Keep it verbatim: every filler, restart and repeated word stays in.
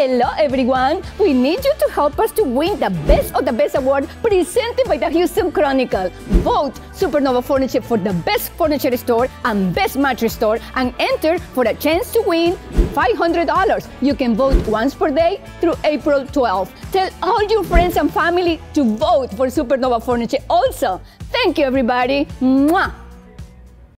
Hello everyone! We need you to help us to win the Best of the Best award presented by the Houston Chronicle. Vote SuperNova Furniture for the best furniture store and best mattress store and enter for a chance to win five hundred dollars. You can vote once per day through April twelfth. Tell all your friends and family to vote for SuperNova Furniture also. Thank you everybody. Mwah!